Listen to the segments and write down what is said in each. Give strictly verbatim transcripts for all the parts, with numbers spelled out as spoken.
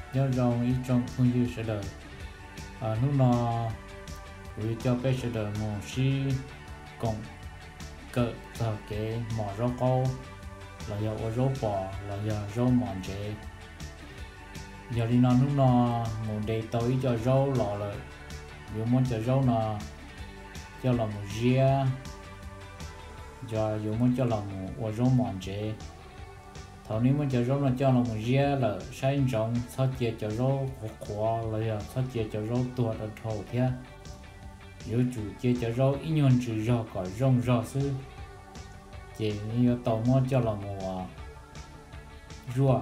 do rong ít trong không dư sẽ đời à lúc nó vì cho bé sẽ đời một xí còn cỡ giờ cái mỏ rau câu là giờ ở rau bò là giờ rau mòn chế giờ đi nó lúc nó một đề tối cho rau lò rồi nếu muốn cho rau nó cho là một ria giờ nếu muốn cho là một ở rau mòn chế thầu nếu muốn cho rau nó cho là một ria là sai rong sao chia cho rau khóa là giờ sao chia cho rau tua ở thầu thế nếu chủ chia cho rau ít nhân trừ rau có rong rau sư chỉ như tàu mua cho là một rùa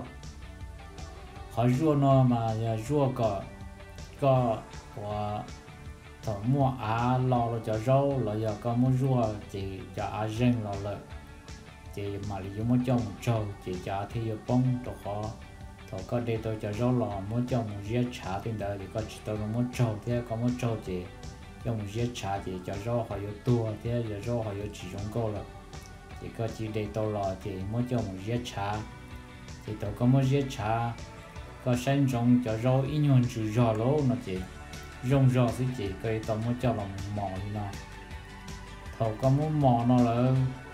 họ rùa nó mà giờ rùa có có và tàu mua á lò là cho rau là giờ có mua rùa chỉ cho á rừng là lợi chỉ mà lý do mua cho một trâu chỉ cho thì bông cho họ tàu có đây tôi cho rau lò mua cho một ria chả tiền đời thì có chỉ tôi mua trâu thế có mua trâu chỉ cho một ria chả chỉ cho rau họ yêu tua thế giờ rau họ yêu chỉ giống câu rồi chỉ có chỉ để tôi lò thì mua cho một ria chả thì tôi có mua ria chả có sinh trồng cho rau ít nhân trừ rau lố nó chỉ rong rau thì chỉ cái tôi mua cho là một mỏ nó thầu có mua mỏ nó là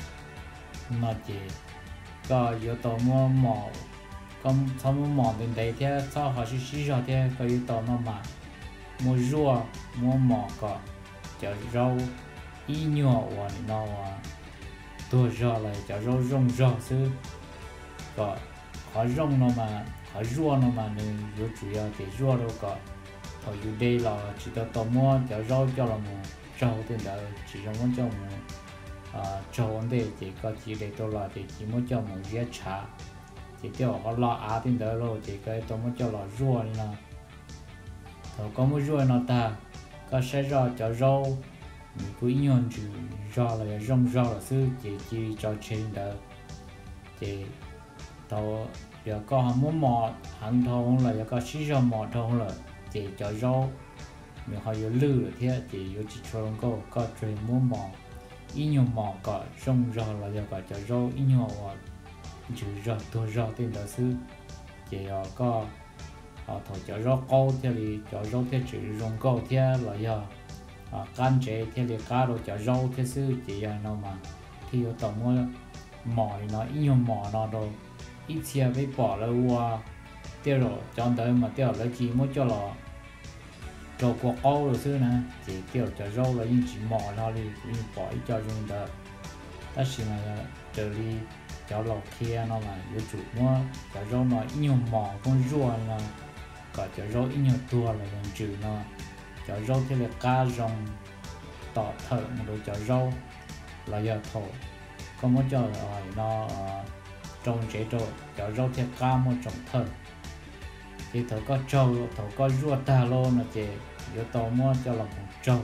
nó chỉ có yếu tôi mua mỏ con sao mua mỏ đến đây thế sao họ chỉ xí rau thế có yếu tôi nó mà mua rau mua mỏ có cho rau ít nhỏ và nó tua rau lại cho rau rong rau chứ có họ rong nó mà họ rau nó mà nên yếu chủ yếu thì rau đâu có thời dù đây là chỉ có tao mua cho rau cho là một rau thì là chỉ muốn cho một rau vấn đề chỉ có chỉ để tôi là thì chỉ muốn cho một ria chả chỉ cho họ lo á thì đó rồi chỉ cái tao muốn cho là rau này là thầu có một rau nó ta có sẽ rau cho rau mình cứ nhon chữ rau là rong rau là sư chỉ chỉ cho trên đó chỉ tao giờ có họ muốn mò hàng thâu là giờ có xí rau mò thâu là chỉ cho rau mình họ yêu lư rồi thế chỉ yêu chỉ cho nó có có chuyện muốn mò ít nhiều mò có rong rau là giờ có cho rau ít nhiều chữ rau tua rau tên đó sư chỉ có họ thổi cho rau câu theo thì cho rau theo chữ rong câu theo là giờ can chế theo thì cá đồ cho rau theo sư chỉ là nó mà thì ở tổng mua mò nó ít nhiều mò nó đồ ít xe với bỏ là qua tiêu rồi chọn tới mà tiêu là chỉ muốn cho là rau quả câu rồi xưa nè chỉ tiêu cho rau là những chỉ mò nó đi những bỏ ít cho dùng đó ta chỉ mà trở đi cho lò kia nó mà yếu chủ mua cho rau nó ít nhiều mò con rùa là có cho rau ít nhiều tua là dùng trừ nó cho rau thì là cá rong tỏ thở một đồ cho rau là giờ thổ có muốn cho là nó trồng chế độ cho rau theo cá một trồng thở thì thở có trâu thở có rùa ta luôn là chỉ yếu tố mua cho là một trâu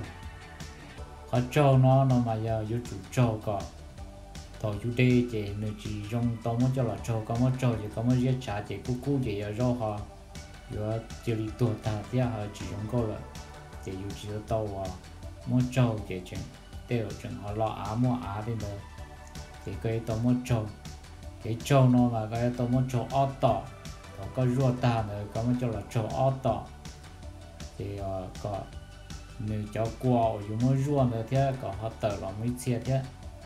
có trâu nó nó mà giờ yếu chủ trâu có thở chủ đề chỉ nếu chỉ dùng tao muốn cho là trâu có một trâu chỉ có một giết trả chỉ cú cú chỉ ở rau họ yếu chỉ đi tuột ta thì họ chỉ dùng câu là chỉ yếu chỉ tao à mua trâu chỉ chừng đều chừng họ lo á mua á đi nữa thì cái tao mua trâu cái trâu nó là cái tao mua trâu ót tỏ có rùa ta nữa có một chỗ là trâu ót tỏ thì uh, có nếu cháu qua ở dưới mỗi rùa nữa thế có họ tờ là mấy xe thế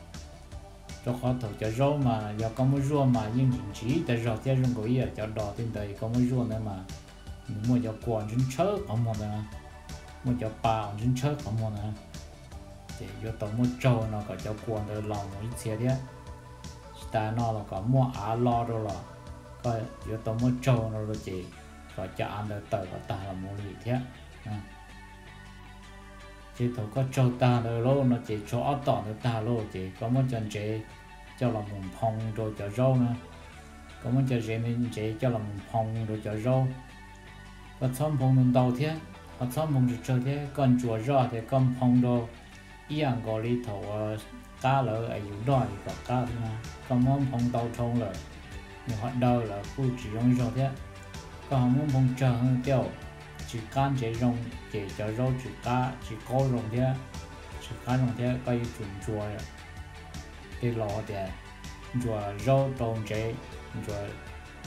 cho họ thử cho rau mà giờ có một rùa mà nhưng chỉ để rau thế dùng cái gì cho đỏ trên đây có một rùa nữa mà mua cho quan trên chớ không một nữa mua cho bao trên chớ không một nữa thì giờ tao mua trâu nó có cho quan để lòng mấy xe thế ta nó là có mua á lo rồi là coi yếu tố mua trâu nó rồi chỉ có cho ăn được tờ có ta là mua gì thế chỉ thầu có trâu ta được luôn nó chỉ cho ớt tỏ được ta luôn chỉ có một chân chế cho là một phong rồi cho rau nữa có một chân chế mình chế cho là một phong rồi cho rau có xong phong mình đầu thế có xong phong cho thế còn chùa rau thì con phong đồ ý ăn gọi đi thầu cá lỡ ở dưới đó thì có cá thôi mà còn món phong đầu trâu lỡ nhưng họ đâu là phụ chỉ dùng rau thế còn muốn phong chờ hơn tiêu chỉ can chế rong chế cho rau chỉ cá chỉ có rong thế chỉ cá rong thế có những chuẩn chùa cái lò để chùa rau trồng chế chùa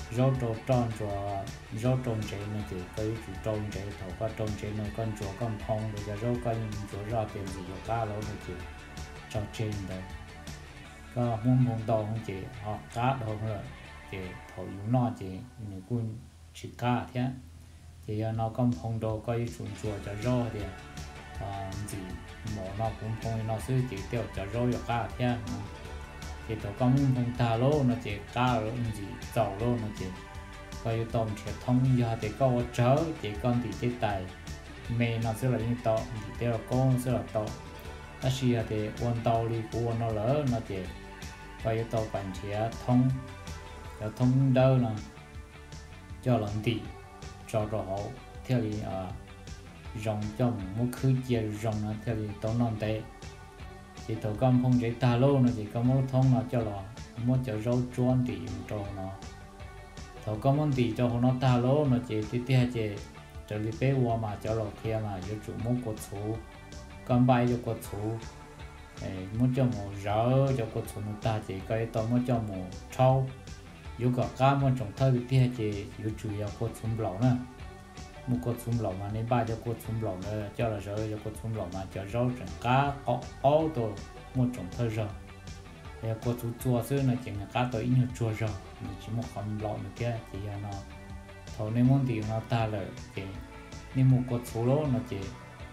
rau trâu tròn chùa rau trồng chế nó chỉ cái chủ trồng chế thầu có trồng chế nó con chùa con phong rồi giờ rau con chùa ra tiền gì rồi cá lâu nó chỉ cho trên đấy có muốn muốn đào không chỉ họ cá đâu rồi chỉ thầu yếu nó chỉ những quân chỉ cá thế thì nó con phong đồ có chủ chùa cho rau thì gì mỏ nó cũng phong nóซื้อchỉ tiêu cho rau cho cá thế thì tao có muốn phong ta lô nó chỉ cá rồi gì giàu lô nó chỉ coi tôm chỉ thông giờ thì có chớ chỉ con thì chế tài mẹ nó sẽ là những tàu thì theo là con sẽ là tàu nó xia thì quan tàu đi của nó lỡ nó chỉ coi tàu bản chế thông cho thông đâu nè cho lần tỷ cho rõ theo thì à rong cho một khứ chia rong nó theo thì tàu non tệ thì tàu con phong chế ta lô nó chỉ có một thông nó cho là một cho rau chuan thì cho nó thầu có món gì cho nó ta lố nó chỉ tiếp theo chỉ cho đi bé qua mà cho lọ kia mà cho chủ muốn cột số con bay cho cột số muốn cho một rỡ cho cột số nó ta chỉ cái to muốn cho một trâu dù có cá muốn trồng thơi tiếp theo chỉ dù chủ yếu cột số lỏng nè một cột số lỏng mà nên ba cho cột số lỏng nữa cho là rỡ cho cột số lỏng mà cho rau trồng cá có ó đồ muốn trồng thơi rỡ thì cột số chua xưa là chỉ là cá tới ít nhiều chua rỡ chỉ một con lọ nữa kia thì nó thầu nên muốn thì nó ta là thì nên một cột số lỗ nó chỉ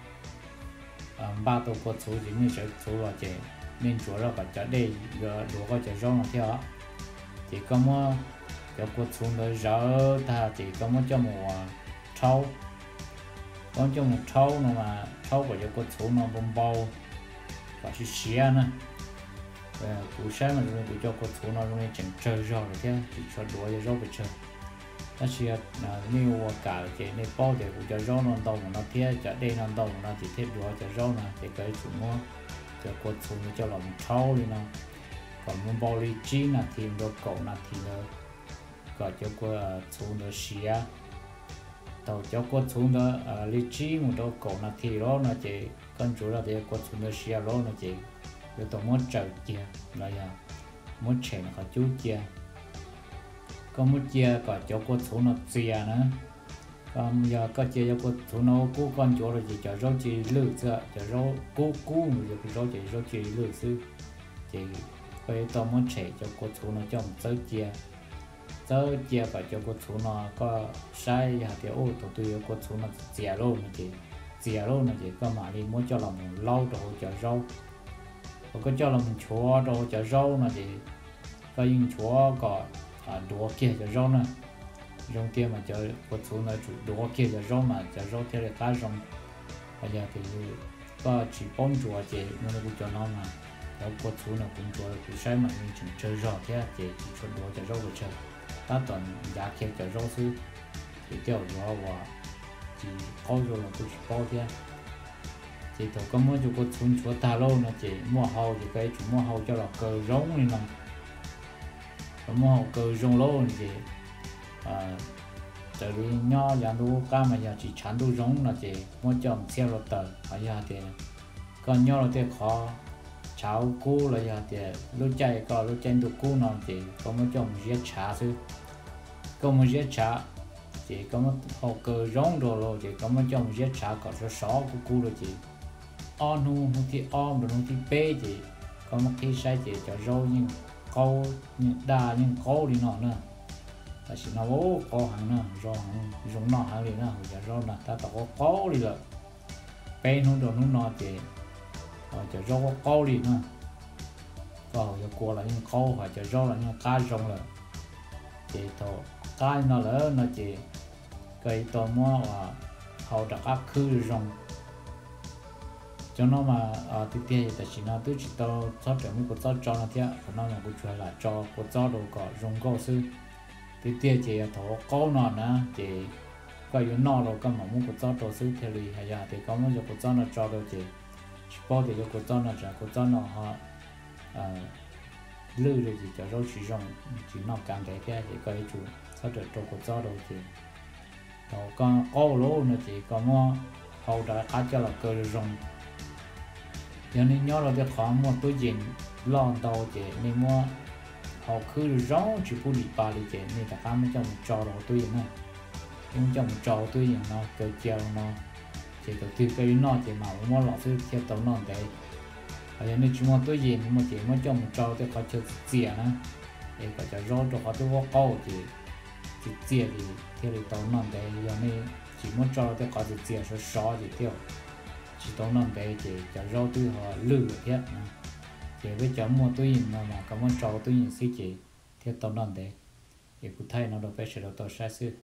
ba tổ cột số chỉ như sẽ số là chỉ nên chúa ra cả chợ đây giờ đồ có chợ rau nó theo thì có mua cái cột số nó rỡ ta chỉ có mua cho một trâu có cho một trâu nó mà trâu của cái cột số nó bông bao và chỉ xé nữa cú sáng mà rồi cú cho cột số nó rồi chẳng chơi rau rồi thế chỉ cho đuổi cho rau bị chơi nó chỉ là nhiều cả cái này bao để cú cho rau nó đâu mà nó thế cho đây nó đâu nó chỉ thế đuổi cho rau này thì cái chủ mua cho cột số nó cho làm trâu đi nó còn muốn bao ly chi là thì nó cậu là thì nó gọi cho cột số nó xía tàu cho cột số nó ly chi một đâu cậu là thì đó nó chỉ con chủ là thì cột số nó xía đó nó chỉ rồi tôi muốn trở chia là giờ muốn chèn cả chú chia có muốn chia cả cho cô số nó chia nữa còn giờ có chia cho cô số nó cũ con chỗ rồi chỉ cho rau chỉ lử sợ cho rau cũ cũ rồi cái rau chỉ rau chỉ lử sư chỉ cái tôi muốn chèn cho cô số nó cho một số chia số chia cả cho cô số nó có sai hạt thì ô tôi tôi cô số nó chia luôn nó chỉ chia luôn nó chỉ có mà đi muốn cho lòng lâu rồi cho rau có cho là mình chúa đồ cho rau này thì có những chúa có đũa kia cho rau này rau kia mà cho có số là chủ đũa kia cho rau mà cho rau theo là cá rau bây giờ thì có chỉ bón chúa chỉ nó cũng cho nó mà có có số là cũng chúa cũng sai mà mình chỉ chơi rau thế thì chỉ cho đũa cho rau chơi ta toàn giá kia cho rau sư thì theo đó và chỉ có rồi là tôi chỉ có thế thì tôi có muốn cho cô xuống chúa ta lâu nó chỉ mua hậu thì cái chủ mua hậu cho là cờ rống này nè có mua hậu cờ rống lâu thì trở đi nho nhà đu cá mà giờ chỉ chán đu rống là chỉ mua chồng xe lột tờ ở nhà thì còn nho là thì khó cháu cũ là giờ thì lúc chạy có lúc chạy đu cũ nó thì có mua chồng giết trả chứ có mua giết trả chỉ có một hậu cờ rống đồ rồi chỉ có mua chồng giết trả có số sáu của cũ rồi chỉ on hu thì on rồi thì bê chỉ có một cái sai chỉ cho rau nhưng câu nhưng đa nhưng câu đi nọ nữa là chỉ nó bố câu hàng nữa rau hàng dùng nọ hàng đi nữa giờ rau là ta tạo có câu đi rồi bê nó đồ nó nọ chỉ cho rau có câu đi nữa còn giờ qua là những câu hoặc cho rau là những cá rong là chỉ thôi cá nó lỡ nó chỉ cây to mua và hậu đặc các khư rong cho nó mà à tiếp theo thì chỉ nó tôi chỉ tao cho trở mình có cho cho nó thế còn nó là cũng chơi lại cho có cho đồ có dùng câu sư tiếp theo chỉ thổ câu nó nè chỉ có yếu nó rồi có mà muốn có cho đồ sư theo lý hay là thì có muốn cho có cho nó cho đâu chỉ bao thì cho có cho nó trả có cho nó họ lư rồi chỉ cho rau chỉ dùng chỉ nó càng cái thế thì có chủ cho được đồ có cho đâu chỉ thổ con câu lố nó chỉ có mua hậu đã cá cho là cơ dùng cho nên nhớ là cái khó mua túi jean lon đầu chỉ nên mua họ cứ rõ chỉ phụ đi ba đi chế nên cả ta mới cho một trò đó tôi nè cũng cho một trò tôi nó kiểu chiều nó chỉ có từ cái nó chỉ mà mua lọ thứ theo tàu nó đấy ở đây chúng tôi gì mà chỉ mới cho một trò thì họ chơi xỉa nè để có cho rõ cho họ tôi vô câu thì thì xỉa thì theo đi tàu nó đấy giờ này chỉ muốn trò thì có thì xỉa số số thì theo chỉ tàu nó đấy thì cho rõ tôi họ lừa hết nè chỉ với cho mua tôi mà mà có muốn trò tôi gì xí chỉ theo tàu nó đấy thì cụ thể nó đâu phải sẽ đâu tàu sai sự